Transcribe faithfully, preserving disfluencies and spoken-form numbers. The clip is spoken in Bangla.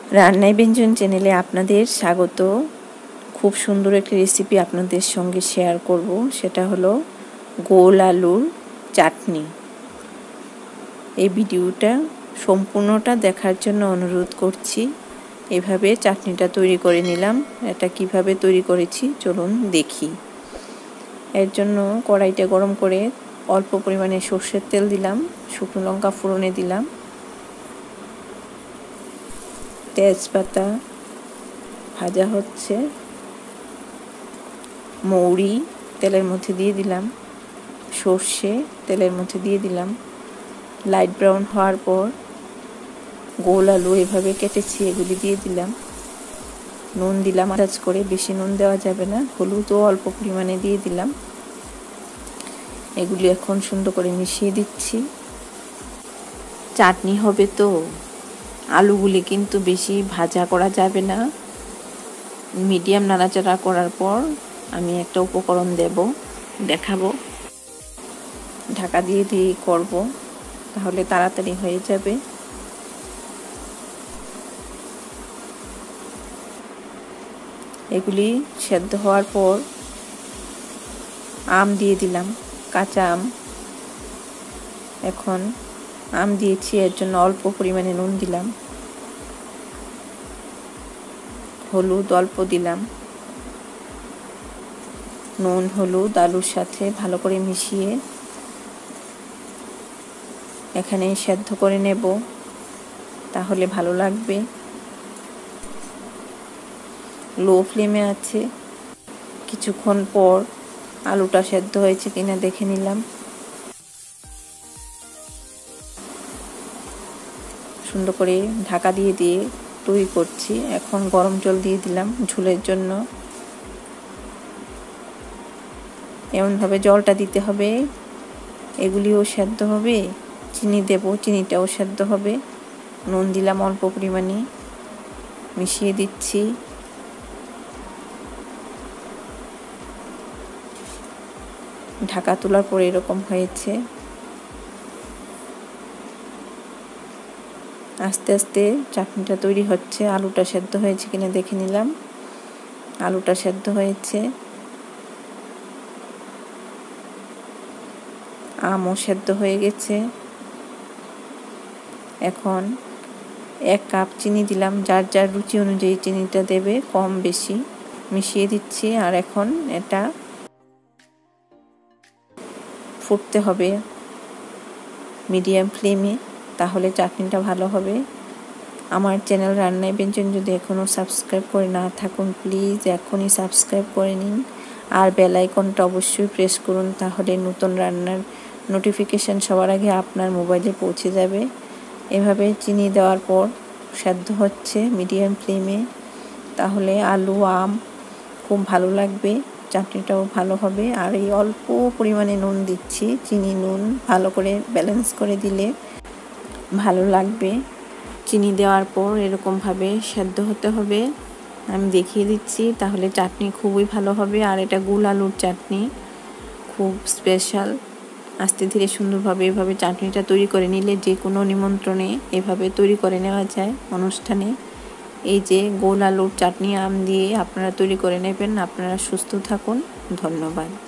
রান্নায় ব্যঞ্জন চ্যানেলে আপনাদের স্বাগত। খুব সুন্দর একটি রেসিপি আপনাদের সঙ্গে শেয়ার করব, সেটা হলো গোল আলুর চাটনি। এই ভিডিওটা সম্পূর্ণটা দেখার জন্য অনুরোধ করছি। এভাবে চাটনিটা তৈরি করে নিলাম। এটা কিভাবে তৈরি করেছি চলুন দেখি। এর জন্য কড়াইটা গরম করে অল্প পরিমাণে সর্ষের তেল দিলাম, শুকনো লঙ্কা ফোড়নে দিলাম, তেজপাতা ভাজা হচ্ছে, মৌরি তেলের মধ্যে দিয়ে দিলাম, সর্ষে তেলের মধ্যে দিয়ে দিলাম। লাইট ব্রাউন হওয়ার পর গোল আলু এভাবে কেটেছি এগুলি দিয়ে দিলাম। নুন দিলাম আন্দাজ করে, বেশি নুন দেওয়া যাবে না। হলুদও অল্প পরিমাণে দিয়ে দিলাম। এগুলি এখন সুন্দর করে মিশিয়ে দিচ্ছি। চাটনি হবে তো আলুগুলি কিন্তু বেশি ভাজা করা যাবে না। মিডিয়াম নাড়াচাড়া করার পর আমি একটা উপকরণ দেব, দেখাবো। ঢাকা দিয়ে দিয়ে করব, তাহলে তাড়াতাড়ি হয়ে যাবে। এগুলি সেদ্ধ হওয়ার পর আম দিয়ে দিলাম, কাঁচা আম। এখন আম দিয়েছি, এর জন্য অল্প পরিমাণে নুন দিলাম, হলুদ অল্প দিলাম। নুন হলুদ আলুর সাথে ভালো করে মিশিয়ে এখানে সেদ্ধ করে নেব, তাহলে ভালো লাগবে। লো ফ্লেমে আছে। কিছুক্ষণ পর আলুটা সেদ্ধ হয়েছে কিনা দেখে নিলাম। সুন্দর করে ঢাকা দিয়ে দিয়ে তৈরি করছি। এখন গরম জল দিয়ে দিলাম ঝোলের জন্য। এমনভাবে জলটা দিতে হবে, এগুলিও সেদ্ধ হবে। চিনি দেব, চিনিটাও সেদ্ধ হবে। নুন দিলাম অল্প পরিমাণে, মিশিয়ে দিচ্ছি। ঢাকা তোলার পরে এরকম হয়েছে। আস্তে আস্তে চাটনিটা তৈরি হচ্ছে। আলুটা সেদ্ধ হয়েছে কিনা দেখে নিলাম। আলুটা সেদ্ধ হয়েছে, আমও সেদ্ধ হয়ে গেছে। এখন এক কাপ চিনি দিলাম, যার যার রুচি অনুযায়ী চিনিটা দেবে, কম বেশি মিশিয়ে দিচ্ছি। আর এখন এটা ফুটতে হবে মিডিয়াম ফ্লেমে, তাহলে চাটনিটা ভালো হবে। আমার চ্যানেল রান্নায় ব্যঞ্জন যদি এখনও সাবস্ক্রাইব করে না থাকুন, প্লিজ এখনই সাবস্ক্রাইব করে নিন। আর বেল আইকনটা অবশ্যই প্রেস করুন, তাহলে নতুন রান্নার নোটিফিকেশান সবার আগে আপনার মোবাইলে পৌঁছে যাবে। এভাবে চিনি দেওয়ার পর সেদ্ধ হচ্ছে মিডিয়াম ফ্লেমে, তাহলে আলু আম খুব ভালো লাগবে, চাটনিটাও ভালো হবে। আর এই অল্প পরিমাণে নুন দিচ্ছি, চিনি নুন ভালো করে ব্যালেন্স করে দিলে ভালো লাগবে। চিনি দেওয়ার পর এরকমভাবে সেদ্ধ হতে হবে, আমি দেখিয়ে দিচ্ছি, তাহলে চাটনি খুবই ভালো হবে। আর এটা গোল আলুর চাটনি, খুব স্পেশাল। আস্তে ধীরে সুন্দরভাবে এভাবে চাটনিটা তৈরি করে নিলে যে কোনো নিমন্ত্রণে এভাবে তৈরি করে নেওয়া যায় অনুষ্ঠানে। এই যে গোল আলুর চাটনি আম দিয়ে আপনারা তৈরি করে নেবেন। আপনারা সুস্থ থাকুন, ধন্যবাদ।